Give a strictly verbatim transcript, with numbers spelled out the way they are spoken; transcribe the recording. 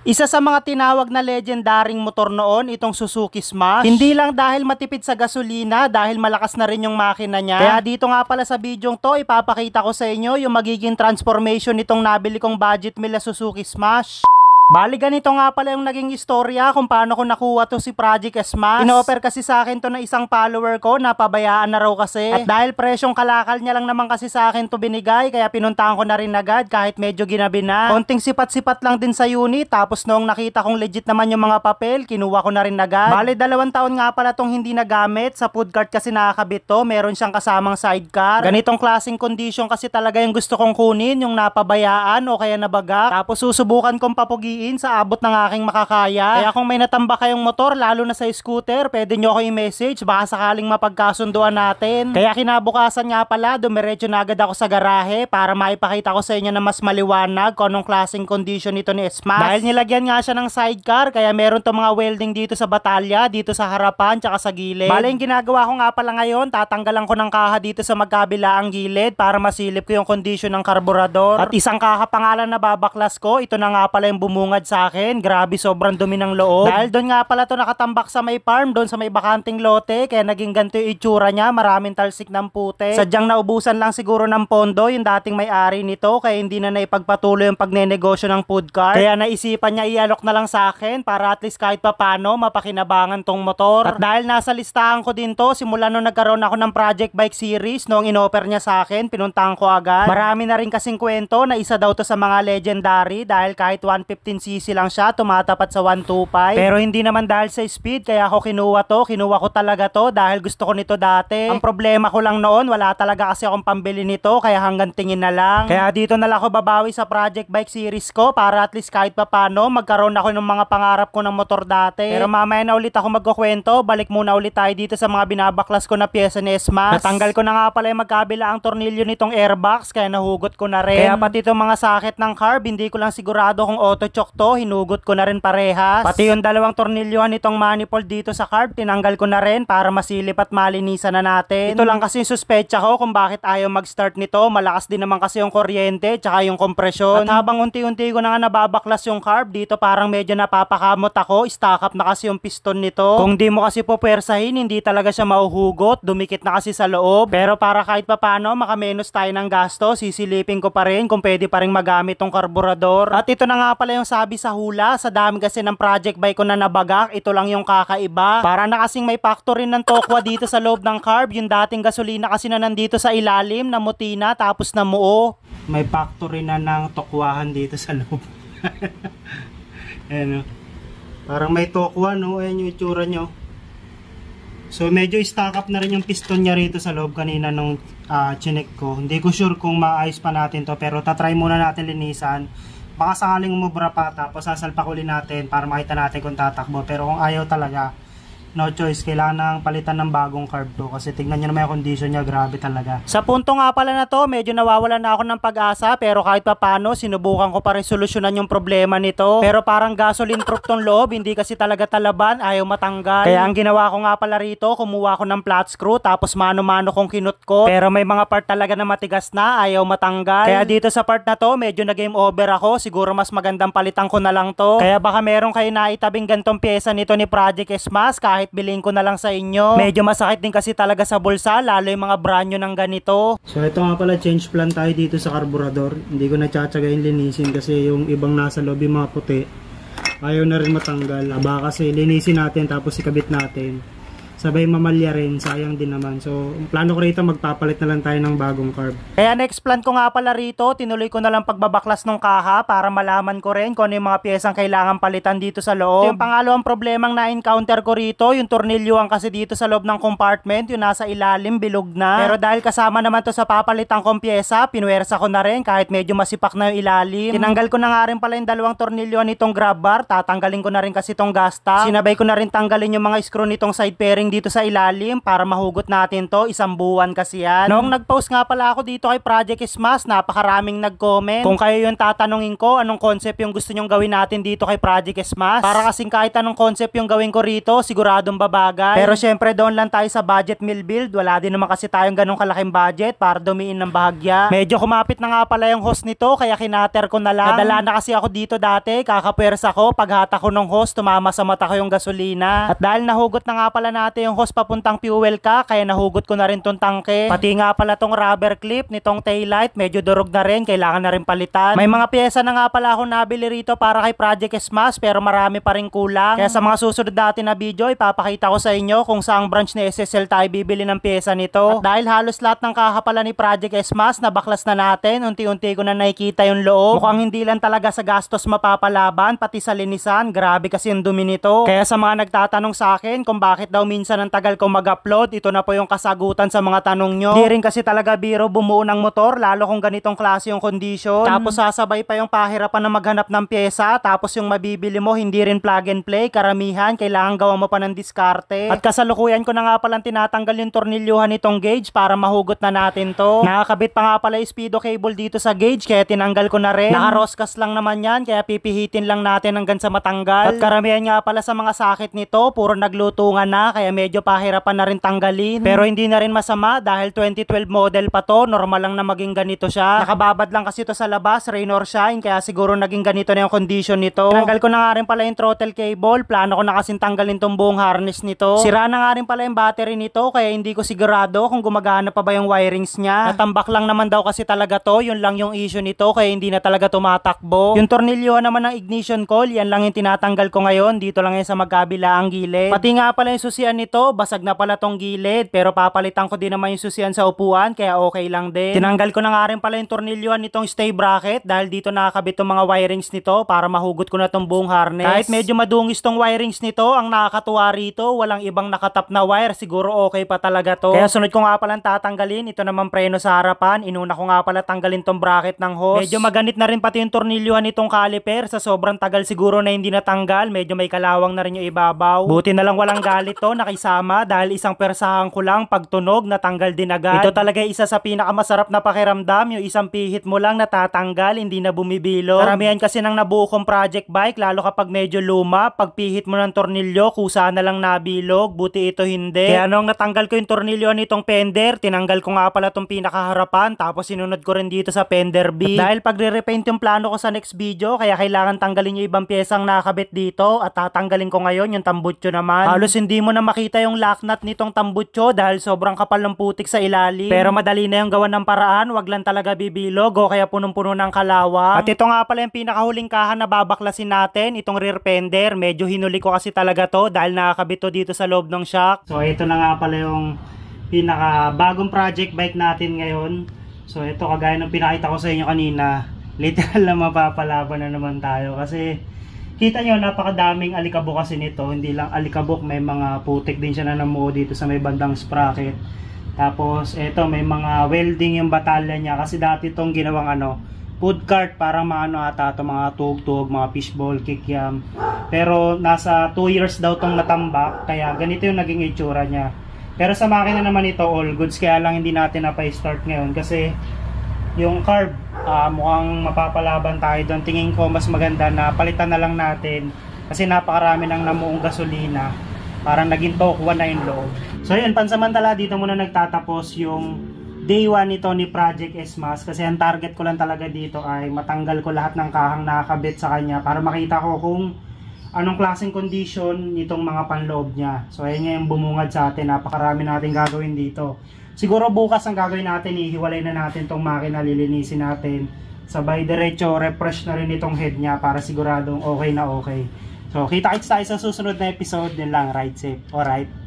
Isa sa mga tinawag na legendaring motor noon, itong Suzuki Smash. Hindi lang dahil matipid sa gasolina, dahil malakas na rin yung makina niya. Kaya dito nga pala sa bidyong to, ipapakita ko sa inyo yung magiging transformation nitong nabili kong budget meal na Suzuki Smash. Bali ganito nga pala yung naging istorya kung paano ko nakuha to si Project Smash. Ino-offer kasi sa akin to na isang follower ko, napabayaan na raw kasi. At dahil presyong kalakal niya lang naman kasi sa akin to binigay, kaya pinuntahan ko na rin agad kahit medyo ginabi na. Konting sipat-sipat lang din sa unit, tapos noong nakita kong legit naman yung mga papel, kinuha ko na rin agad. Bali dalawang taon nga pala tong hindi nagamit, sa food cart kasi nakakabit to, meron siyang kasamang sidecar. Ganitong klaseng condition kasi talaga yung gusto kong kunin, yung napabayaan o kaya nabagak. Tapos susubukan kong papugi sa abot ng aking makakaya. Kaya kung may natambak kayong motor, lalo na sa scooter, pwede nyo ako i-message, baka sakaling mapagkasunduan natin. Kaya kinabukasan nga pala, dumiretso na agad ako sa garahe para maipakita ko sa inyo na mas maliwanag kung anong klaseng condition nito ni Smash. Dahil nilagyan nga siya ng sidecar, kaya meron to mga welding dito sa batalya, dito sa harapan, tsaka sa gilid. Bale, yung ginagawa ko nga pala ngayon, tatanggalan ko ng kaha dito sa magkabilaang gilid para masilip ko yung condition ng karburador. At isang kaha pangalan na babaklas ko, ito na nga pala yung bumungad sa akin. Grabe, sobrang dumi ng loob. Dahil doon nga pala to nakatambak sa may farm, doon sa may bakanting lote, kaya naging ganito yung itsura niya, maraming talsik ng puti. Sadyang naubusan lang siguro ng pondo yung dating may-ari nito, kaya hindi na naipagpatuloy yung pagnenegosyo ng food cart. Kaya naisipan niya ialok na lang sa akin para at least kahit papano mapakinabangan tong motor. At dahil nasa listahan ko din to, simula nung nagkaroon ako ng Project Bike Series, noong inoffer niya sa akin, pinuntahan ko agad. Marami na rin kasing kwento na isa daw to sa mga legendary, dahil kahit one fifteen cc lang siya, tumatapat sa one twenty-five. Pero hindi naman dahil sa speed, kaya ako kinuha to. Kinuha ko talaga to dahil gusto ko nito dati. Ang problema ko lang noon, wala talaga kasi akong pambili nito, kaya hanggang tingin na lang. Kaya dito na lang ako babawi sa Project Bike Series ko para at least kahit papano magkaroon ako ng mga pangarap ko ng motor dati. Pero mamaya na ulit ako magkukwento. Balik muna ulit tayo dito sa mga binabaklas ko na pyesa ni Smash. Natanggal ko na nga pala yung magkabila ang tornilyo nitong airbox, kaya nahugot ko na rin. Kaya pati itong mga socket ng carb, hindi ko lang sigurado kung auto choke to, hinugot ko na rin parehas. Pati yung dalawang tornilyohan nitong manifold dito sa carb, tinanggal ko na rin para masilip at malinisan na natin. Ito lang kasi yung suspecha ko kung bakit ayaw mag-start nito. Malakas din naman kasi yung kuryente tsaka yung kompresyon. At habang unti-unti ko na nga nababaklas yung carb, dito parang medyo napapakamot ako. Stock up na kasi yung piston nito. Kung di mo kasi pupwersahin, hindi talaga siya mahuhugot. Dumikit na kasi sa loob. Pero para kahit papano makamenos tayo ng gasto, sisilipin ko pa rin kung pwede pa rin magamit tong karburador. At ito na nga pala yung sabi sa hula, sa dami kasi ng project bike ko na nabagak, ito lang yung kakaiba. Para na kasing may factory ng tokwa dito sa loob ng carb, yung dating gasolina kasi na nandito sa ilalim, namuti na tapos namuo. May factory na ng tokwahan dito sa loob. Ayan o. Parang may tokwa, no? Ayan yung itsura nyo. So medyo stock up na rin yung piston niya rito sa loob kanina nung uh, chinek ko. Hindi ko sure kung maayos pa natin to, pero tatry muna natin linisan. Baka sakaling umubra pa, tapos sasalpak uli natin para makita natin kung tatakbo. Pero kung ayaw talaga, no choice, kailangan nang palitan ng bagong carb to. Kasi tignan nyo naman yung condition niya, grabe talaga. Sa punto nga pala na to, medyo nawawalan na ako ng pag-asa. Pero kahit pa paano, sinubukan ko pa rin solusyonan yung problema nito. Pero parang gasoline proof tong loob, hindi kasi talaga talaban, ayaw matanggal. Kaya ang ginawa ko nga pala rito, kumuha ko ng flat screw, tapos mano-mano kong kinut ko. Pero may mga part talaga na matigas na, ayaw matanggal. Kaya dito sa part na to, medyo na game over ako. Siguro mas magandang palitan ko na lang to. Kaya baka meron kayo naitabing gantong pyesa nito ni Project Smash, kahit bilhin ko na lang sa inyo. Medyo masakit din kasi talaga sa bulsa, lalo yung mga branyo ng ganito. So ito nga pala, change plan tayo dito sa karburador. Hindi ko na tsatsagayin linisin kasi yung ibang nasa loob, yung mga puti, ayaw na rin matanggal. Aba kasi linisin natin tapos ikabit natin, sabay mamalya rin, sayang din naman. So plano ko rito, magpapalit na lang tayo ng bagong carb. Kaya next plan ko nga pala rito, tinuloy ko na lang pagbabaklas ng kaha para malaman ko rin kung ano yung mga piyesang kailangan palitan dito sa loob. Ito yung pangalawang problemang na-encounter ko rito, yung tornilyuhan kasi dito sa loob ng compartment, yung nasa ilalim, bilog na. Pero dahil kasama naman to sa papalitan kong piyesa, pinuwersa ko na rin kahit medyo masipak na yung ilalim. Tinanggal ko na nga rin pala yung dalawang tornilyuhan nitong grab bar, tatanggalin ko na rin kasi itong gas tab. Sinabay ko na rin tanggalin yung mga screw nitong side fairing wiring dito sa ilalim para mahugot natin to. Isang buwan kasi yan. Noong nag-post nga pala ako dito kay Project Smash, napakaraming nag-comment. Kung kayo yung tatanungin ko, anong concept yung gusto nyong gawin natin dito kay Project Smash? Para kasing kahit anong concept yung gawin ko rito, siguradong babagay. Pero syempre doon lang tayo sa budget mill build. Wala din naman kasi tayong ganong kalaking budget para dumiin ng bahagya. Medyo kumapit na nga pala yung host nito, kaya kinater ko na lang. Nadala na kasi ako dito dati, kakapwersa ko, paghata ko ng host, tumama sa mata ko yung gasolina. At dahil nahugot na nga pala natin yung host papuntang fuel ka, kaya nahugot ko na rin tong tangke. Pati nga pala tong rubber clip nitong taillight, medyo durog na rin, kailangan na rin palitan. May mga pyesa na nga pala ako nabili rito para kay Project Smash, pero marami pa rin kulang. Kaya sa mga susunod natin na video, ipapakita ko sa inyo kung saang branch ni S S L tayo bibili ng pyesa nito. At dahil halos lahat ng kakapala ni Project Smash nabaklas na natin, unti-unti ko na nakikita yung loob. Mukhang hindi lang talaga sa gastos mapapalaban, pati sa linisan, grabe kasi yung dumi nito. Kaya sa mga nagtatanong sa akin kung bakit daw minsan ang tagal ko mag-upload, ito na po yung kasagutan sa mga tanong nyo. Di rin kasi talaga biro bumuo ng motor, lalo kung ganitong klase yung condition. Tapos sasabay pa yung pahirapan na maghanap ng pyesa, tapos yung mabibili mo hindi rin plug and play, karamihan kailangan gawa mo pa ng diskarte. At kasalukuyan ko na nga palang tinatanggal yung tornilyuhan nitong gauge para mahugot na natin to. Nakakabit pa nga pala yung speedo cable dito sa gauge, kaya tinanggal ko na rin. Naka-roscas lang naman yan, kaya pipihitin lang natin hanggang sa matanggal. At karamihan nga pala sa mga sakit nito, puro naglutungan na, kaya medyo pahirapan na rin tanggalin. Pero hindi na rin masama dahil twenty twelve model pa to, normal lang na maging ganito siya. Nakababad lang kasi to sa labas, rain or shine, kaya siguro naging ganito na yung condition nito. Tinanggal ko na nga rin pala yung throttle cable, plano ko na kasing tanggalin tong buong harness nito. Sira na nga rin pala yung battery nito, kaya hindi ko sigurado kung gumagana pa ba yung wirings niya. Natambak lang naman daw kasi talaga to, yun lang yung issue nito, kaya hindi na talaga tumatakbo. Yung tornilyo naman ng ignition coil, yan lang yung tinatanggal ko ngayon, dito lang yan sa magkabilaang gilid. Pati nga pala yung susian nito, basag na pala tong gilid, pero papalitan ko din naman yung susian sa upuan, kaya okay lang din. Tinanggal ko na nga rin pala yung tornilyo nitong stay bracket, dahil dito nakakabit tong mga wirings nito para mahugot ko na tong buong harness. Kahit medyo madungis tong wirings nito, ang nakakatuwa rito, walang ibang nakatap na wire, siguro okay pa talaga to. Kaya sunod ko nga palang tatanggalin, ito naman preno sa harapan, inuna ko nga pala tanggalin tong bracket ng hose. Medyo maganit na rin pati yung tornilyo nitong caliper, sa sobrang tagal siguro na hindi natanggal, medyo may kalawang na rin yung ibabaw. Buti na lang walang galit to, nakisama, dahil isang persahan ko lang, pagtunog, natanggal din agad. Ito talaga isa sa pinakamasarap na pakiramdam, yung isang pihit mo lang natatanggal, hindi na bumibilo. Karamihan kasi ng nabuo kong project bike, lalo kapag medyo luma, pagpihit mo ng tornilyo, kusa na lang nabilog, buti ito hindi. Kaya nung natanggal ko yung tornilyo nitong fender, tinanggal ko nga pala tong pinakaharapan, tapos sinunod ko rin dito sa fender B. Dahil pag re-repaint yung plano ko sa next video, kaya kailangan tanggalin yung ibang pyesang nakakabit dito, at tatanggalin ko ngayon yung tambutso naman. Halos hindi mo na makita yung lock nut nitong tambutso dahil sobrang kapal ng putik sa ilalim. Pero madali na yung gawan ng paraan, wag lang talaga bibilog o kaya punong-puno ng kalawang. At ito nga pala yung pinakahuling kahan na babaklasin natin, itong rear fender. Medyo hinuli ko kasi talaga to dahil nakakabit to dito sa loob ng shock. So ito na nga pala yung pinaka bagong project bike natin ngayon. So ito, kagaya ng pinakita ko sa inyo kanina, literal na mapapalaban na naman tayo kasi kita nyo napakadaming alikabok kasi nito. Hindi lang alikabok, may mga putik din siya na namuo dito sa may bandang sprocket. Tapos ito, may mga welding yung batalya niya kasi dati itong ginawang ano, food cart, parang mga ano ata ito, mga tug-tug, mga fishball, kikiam. Pero nasa two years daw tong natambak, kaya ganito yung naging itsura niya. Pero sa makina naman ito, all goods, kaya lang hindi natin na pa-start ngayon kasi yung carb, uh, mukhang mapapalaban tayo doon. Tingin ko mas maganda na palitan na lang natin kasi napakarami ng namuong gasolina, parang naging tokwa na yung loob. So yun, pansamantala dito muna nagtatapos yung day one nito ni Project Smash kasi ang target ko lang talaga dito ay matanggal ko lahat ng kahang nakakabit sa kanya para makita ko kung anong klaseng condition nitong mga panloob niya. So ayun nga yung bumungad sa atin, napakarami natin gagawin dito. Siguro bukas ang gagawin natin, ihiwalay na natin tong makina, lilinisin natin. Sabay diretso, refresh na rin itong head niya para siguradong okay na okay. So kita-kits tayo sa susunod na episode. Din lang, ride safe. Alright.